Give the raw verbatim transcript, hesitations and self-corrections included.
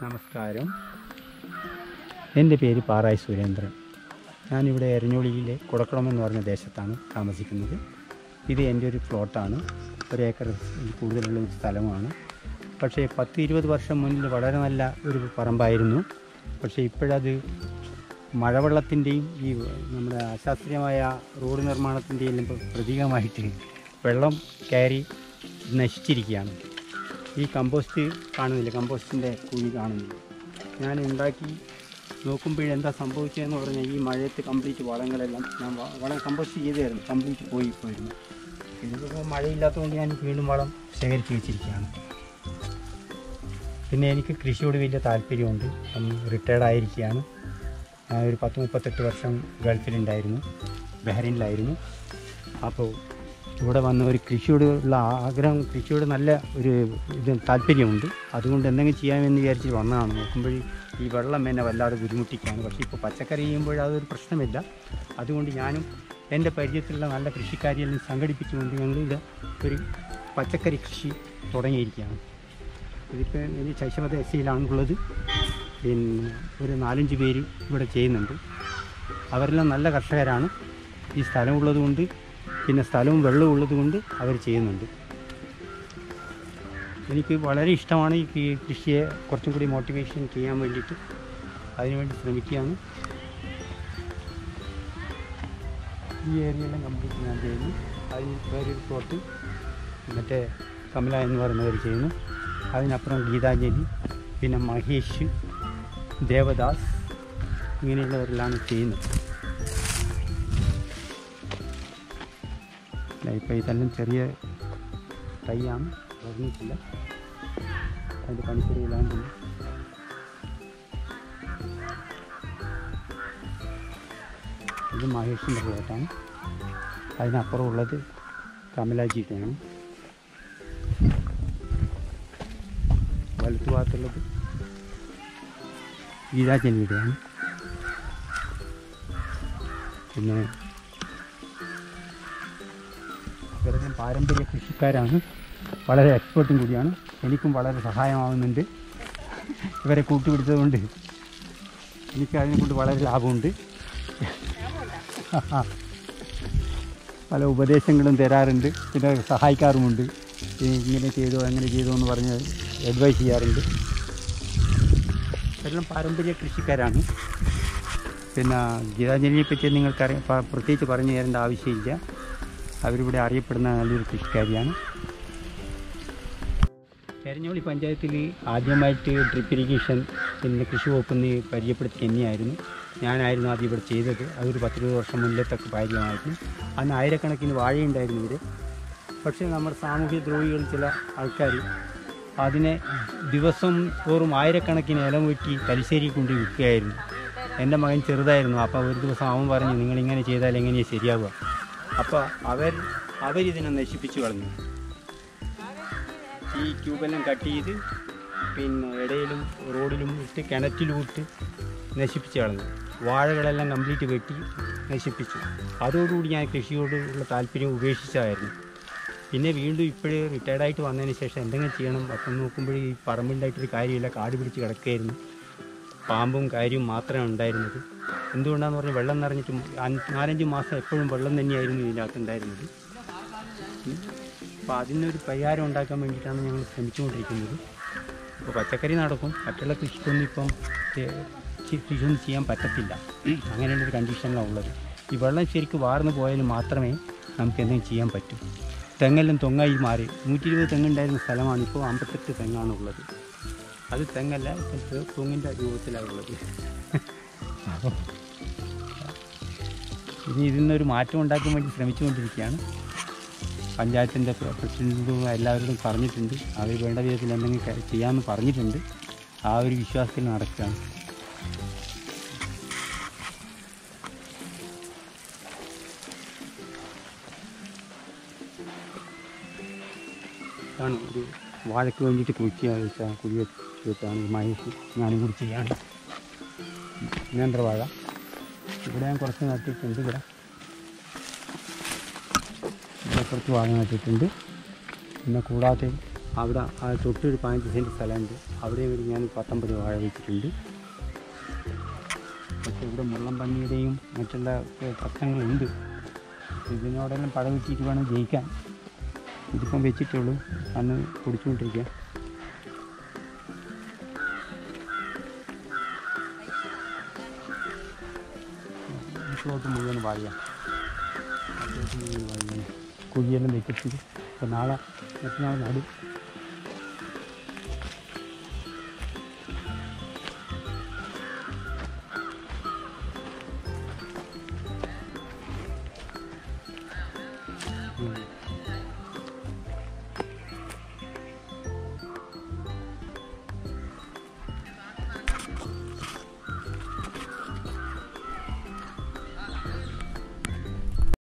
നമസ്കാരം. എൻ്റെ പേര് പാറായി സുരേന്ദ്രൻ. ഞാനിവിടെ എരഞ്ഞോളിയിലെ കുടക്കുളം എന്ന് പറഞ്ഞ ദേശത്താണ് താമസിക്കുന്നത്. ഇത് എൻ്റെ ഒരു പ്ലോട്ടാണ്. ഒരു ഏക്കർ കൂടുതലുള്ള ഒരു സ്ഥലമാണ്. പക്ഷേ പത്ത് ഇരുപത് വർഷം മുന്നിൽ വളരെ നല്ല ഒരു പറമ്പായിരുന്നു. പക്ഷേ ഇപ്പോഴത് മഴവെള്ളത്തിൻ്റെയും ഈ നമ്മുടെ അശാസ്ത്രീയമായ റോഡ് നിർമ്മാണത്തിൻ്റെയും പ്രതീകമായിട്ട് വെള്ളം കയറി നശിച്ചിരിക്കുകയാണ്. ഈ കമ്പോസ്റ്റ് കാണുന്നില്ല, കമ്പോസ്റ്റിൻ്റെ കുഴി കാണുന്നില്ല. ഞാൻ ഉണ്ടാക്കി നോക്കുമ്പോഴെന്താ സംഭവിച്ചതെന്ന് പറഞ്ഞാൽ ഈ മഴയത്ത് കംപ്ലീറ്റ് വളങ്ങളെല്ലാം ഞാൻ വളം കമ്പോസ്റ്റ് ചെയ്തായിരുന്നു, കംപ്ലീറ്റ് പോയി പോയിരുന്നു. ഇതിപ്പോൾ മഴയില്ലാത്തതുകൊണ്ട് ഞാൻ വീണ്ടും വളം ശേഖരിച്ച് വെച്ചിരിക്കുകയാണ്. പിന്നെ എനിക്ക് കൃഷിയോട് വലിയ താല്പര്യമുണ്ട്. റിട്ടയർഡ് ആയിരിക്കുകയാണ്. ഞാൻ ഒരു പത്ത് മുപ്പത്തെട്ട് വർഷം ഗൾഫിലുണ്ടായിരുന്നു, ബഹ്റൈനിലായിരുന്നു. അപ്പോൾ ഇവിടെ വന്ന ഒരു കൃഷിയോട് ഉള്ള ആഗ്രഹം, കൃഷിയോട് നല്ല ഒരു ഇത് താല്പര്യമുണ്ട്. അതുകൊണ്ട് എന്തെങ്കിലും ചെയ്യാമെന്ന് വിചാരിച്ച് വന്നതാണ്. നോക്കുമ്പോൾ ഈ വെള്ളം എന്നെ വല്ലാതെ ബുദ്ധിമുട്ടിക്കുകയാണ്. പക്ഷേ ഇപ്പോൾ പച്ചക്കറി ചെയ്യുമ്പോൾ അതൊരു പ്രശ്നമില്ല. അതുകൊണ്ട് ഞാനും എൻ്റെ പരിചയത്തിലുള്ള നല്ല കൃഷിക്കാരിയെല്ലാം സംഘടിപ്പിച്ചുകൊണ്ട് ഞങ്ങൾ ഇത് ഒരു പച്ചക്കറി കൃഷി തുടങ്ങിയിരിക്കുകയാണ്. ഇതിപ്പോൾ എനിക്ക് ശൈശവത എസ് സിയിലാണുള്ളത്. പിന്നെ ഒരു നാലഞ്ച് പേര് ഇവിടെ ചെയ്യുന്നുണ്ട്. അവരെല്ലാം നല്ല കർഷകരാണ്. ഈ സ്ഥലമുള്ളത് കൊണ്ട്, പിന്നെ സ്ഥലവും വെള്ളവും ഉള്ളത് കൊണ്ട് അവർ ചെയ്യുന്നുണ്ട്. എനിക്ക് വളരെ ഇഷ്ടമാണ് ഈ കൃഷിയെ കുറച്ചും കൂടി മോട്ടിവേഷൻ ചെയ്യാൻ വേണ്ടിയിട്ട്. അതിനുവേണ്ടി ശ്രമിക്കുകയാണ്. ഈ ഏരിയയെല്ലാം കംപ്ലീറ്റ് ഞാൻ ചെയ്യുന്നു. അതിന് വേറൊരു പ്ലോട്ട് മറ്റേ കമല എന്ന് പറയുന്നവർ ചെയ്യുന്നു. അതിനപ്പുറം ഗീതാഞ്ജലി, പിന്നെ മഹേഷ്, ദേവദാസ്, ഇങ്ങനെയുള്ളവരെല്ലാം ചെയ്യുന്നത്. ഇപ്പോൾ ഇതെല്ലാം ചെറിയ തൈയാണ്, വളർന്നിട്ടില്ല. അതിൻ്റെ പണിപ്പുരയിലാണ്ട് ഇത് മഹേഷിൻ്റെ പ്ലോട്ടാണ്. അതിനപ്പുറം ഉള്ളത് കമലാജിയുടെയാണ്. വലത്തു ഭാഗത്തുള്ളത് ഗീതാഞ്ജലിയുടെയാണ്. പിന്നെ ഇവരെല്ലാം പാരമ്പര്യ കൃഷിക്കാരാണ്, വളരെ എക്സ്പേർട്ടും കൂടിയാണ്. എനിക്കും വളരെ സഹായമാവുന്നുണ്ട്. ഇവരെ കൂട്ടുപിടിച്ചതുകൊണ്ട് എനിക്ക് അതിനെക്കൊണ്ട് വളരെ ലാഭമുണ്ട്. പല ഉപദേശങ്ങളും തരാറുണ്ട്, പിന്നെ സഹായിക്കാറുമുണ്ട്. ഇങ്ങനെ ചെയ്തോ അങ്ങനെ ചെയ്തോ എന്ന് പറഞ്ഞ് അഡ്വൈസ് ചെയ്യാറുണ്ട്. ഇവരെല്ലാം പാരമ്പര്യ കൃഷിക്കാരാണ്. പിന്നെ ഗീതാഞ്ജലിയെ പറ്റി നിങ്ങൾക്കറിയാം, പ്രത്യേകിച്ച് പറഞ്ഞു തരേണ്ട ആവശ്യമില്ല. അവരിവിടെ അറിയപ്പെടുന്ന നല്ലൊരു കൃഷിക്കാരിയാണ്. എരഞ്ഞോളി പഞ്ചായത്തിൽ ആദ്യമായിട്ട് ഡ്രിപ്പ് ഇറിഗേഷൻ പിന്നെ കൃഷി വകുപ്പിന് പരിചയപ്പെടുത്തി തന്നെയായിരുന്നു. ഞാനായിരുന്നു ആദ്യം ഇവിടെ ചെയ്തത്. അതൊരു പത്തിരുപത് വർഷം മുന്നിലത്തൊക്കെ കാര്യമായിരുന്നു. അന്ന് ആയിരക്കണക്കിന് വാഴയുണ്ടായിരുന്നു ഇവിടെ. പക്ഷേ നമ്മുടെ സാമൂഹ്യ ദ്രോഹികൾ ചില ആൾക്കാർ അതിനെ ദിവസം തോറും ആയിരക്കണക്കിന് ഇലം വെട്ടി തലശ്ശേരി കൊണ്ട് വിൽക്കുകയായിരുന്നു. എൻ്റെ മകൻ ചെറുതായിരുന്നു. അപ്പോൾ ഒരു ദിവസം അവൻ പറഞ്ഞു, നിങ്ങളിങ്ങനെ ചെയ്താൽ എങ്ങനെയാണ് ശരിയാവുക? അപ്പോൾ അവർ അവരിതിനെ നശിപ്പിച്ചു കളഞ്ഞു. ഈ ട്യൂബെല്ലാം കട്ട് ചെയ്ത് പിന്നെ ഇടയിലും റോഡിലും ഇട്ട് കിണറ്റിലും ഇട്ട് നശിപ്പിച്ച് കളഞ്ഞു. വാഴകളെല്ലാം കംപ്ലീറ്റ് വെട്ടി നശിപ്പിച്ചു. അതോടുകൂടി ഞാൻ കൃഷിയോട് ഉള്ള താല്പര്യം ഉപേക്ഷിച്ചായിരുന്നു. പിന്നെ വീണ്ടും ഇപ്പോഴേ റിട്ടയർഡായിട്ട് വന്നതിന് ശേഷം എന്തെങ്കിലും ചെയ്യണം. അപ്പം നോക്കുമ്പോൾ ഈ പറമ്പുണ്ടായിട്ടൊരു കാര്യമില്ല, കാട് പിടിച്ച് കിടക്കുകയായിരുന്നു. പാമ്പും കാര്യവും മാത്രമേ ഉണ്ടായിരുന്നത്. എന്തുകൊണ്ടാണെന്ന് പറഞ്ഞാൽ വെള്ളം നിറഞ്ഞിട്ട് നാലഞ്ച് മാസം എപ്പോഴും വെള്ളം തന്നെയായിരുന്നു ഇതിനകത്ത് ഉണ്ടായിരുന്നത്. അപ്പോൾ അതിനൊരു പരിഹാരം ഉണ്ടാക്കാൻ വേണ്ടിയിട്ടാണ് ഞങ്ങൾ ശ്രമിച്ചുകൊണ്ടിരിക്കുന്നത്. ഇപ്പോൾ പച്ചക്കറി നടക്കും, മറ്റുള്ള കൃഷിക്കൊന്നും ഇപ്പം കൃഷിയൊന്നും ചെയ്യാൻ പറ്റത്തില്ല. അങ്ങനെയുള്ളൊരു കണ്ടീഷനിലാണ് ഉള്ളത്. ഈ വെള്ളം ശരിക്കും വാർന്നു പോയാൽ മാത്രമേ നമുക്ക് എന്തെങ്കിലും ചെയ്യാൻ പറ്റൂ. തെങ്ങെല്ലാം തൊങ്ങായി മാറി. നൂറ്റി ഇരുപത് തെങ്ങുണ്ടായിരുന്ന സ്ഥലമാണ് ഇപ്പോൾ അമ്പത്തെട്ട് തെങ്ങാണുള്ളത്. അത് തെങ്ങല്ല, തെങ്ങിൻ്റെ രൂപത്തിലാണുള്ളത്. അപ്പോൾ ഇനി ഇതിൽ നിന്നൊരു മാറ്റം ഉണ്ടാക്കാൻ വേണ്ടി ശ്രമിച്ചുകൊണ്ടിരിക്കുകയാണ്. പഞ്ചായത്തിൻ്റെ പ്രസിഡൻറ്റും എല്ലാവരോടും പറഞ്ഞിട്ടുണ്ട്. അവർ വേണ്ട വിധത്തിൽ എന്തെങ്കിലും ചെയ്യാമെന്ന് പറഞ്ഞിട്ടുണ്ട്. ആ ഒരു വിശ്വാസത്തിൽ നടക്കുകയാണ്. ആണ് ഒരു വാഴയ്ക്ക് വേണ്ടിയിട്ട് കുഴിച്ച് വെച്ചാൽ കുഴി വെച്ചാണ് മഹേഷ് ഞാനും കൂടി ചെയ്യാണ്. നേന്ത്രവാഴ ഇവിടെ ഞാൻ കുറച്ച് നട്ടിട്ടുണ്ട്. ഇവിടെ ഇവിടെ കുറച്ച് വാഴ നട്ടിട്ടുണ്ട്. പിന്നെ കൂടാതെ അവിടെ ആ തൊട്ടൊരു പതിനഞ്ച് സെൻറ്റ് സ്ഥലമുണ്ട്. അവിടെ ഒരു ഞാൻ പത്തൊമ്പത് വാഴ വെച്ചിട്ടുണ്ട്. പക്ഷേ ഇവിടെ മുള്ളം പന്നിയുടെയും മറ്റുള്ള പ്രശ്നങ്ങളുണ്ട്. ഇതിനോടെല്ലാം പട വെച്ചിട്ട് വേണം ജയിക്കാൻ. ഇതിപ്പം വെച്ചിട്ടുള്ളൂ, അന്ന് കുടിച്ചുകൊണ്ടിരിക്കുക. ഫ്ലോട്ട് മുഴുവൻ വാഴ മുഴുവൻ വാഴ കുഴിയെല്ലാം വെച്ചിട്ട് ഇപ്പോൾ നാളെ മറ്റന്നാൾ നടും.